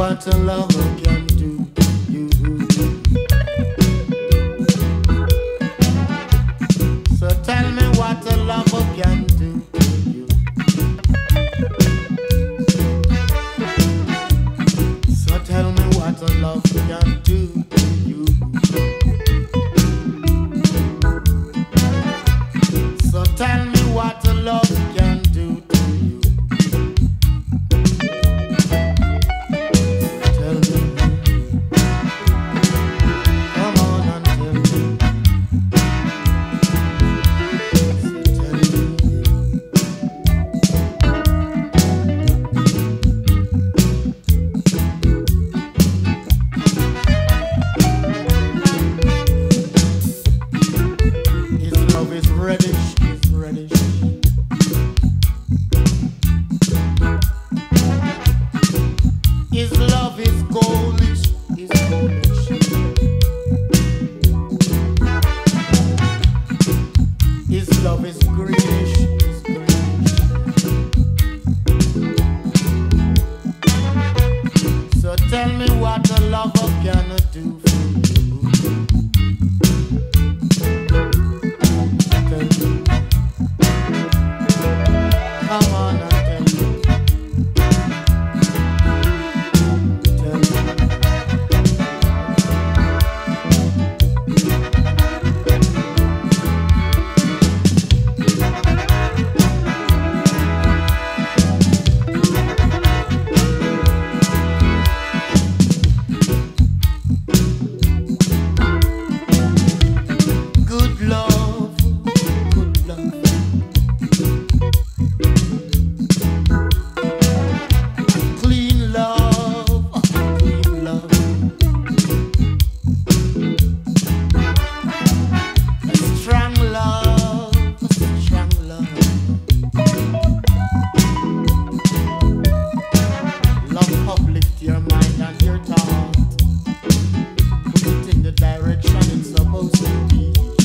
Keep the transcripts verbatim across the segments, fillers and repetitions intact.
what a lover can do to you. So tell me what a lover can do to you. So tell me what a love can do to you. So tell me what a love can do to you. Tell me. Come on and tell me. So tell me. His love is reddish, is reddish. His love is goldish, is goldish. His love is greenish, is greenish. So tell me what a lover can do for you. Tell me. Come on and tell me. Tell me. Good love, good love. Clean love, clean love. Strong love, strong love. Love uplift your mind and your thought. Put it in the direction it's supposed to be.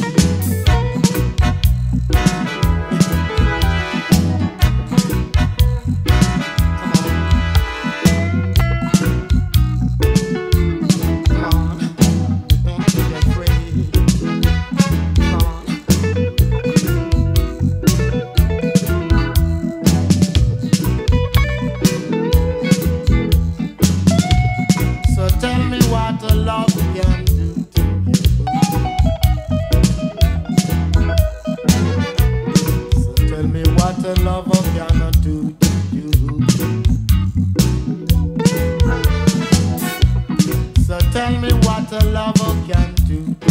Come on, don't be afraid. Come on. So tell me what a love can do to you. So tell me what a lover cannot do to you. So tell me what a lover can do to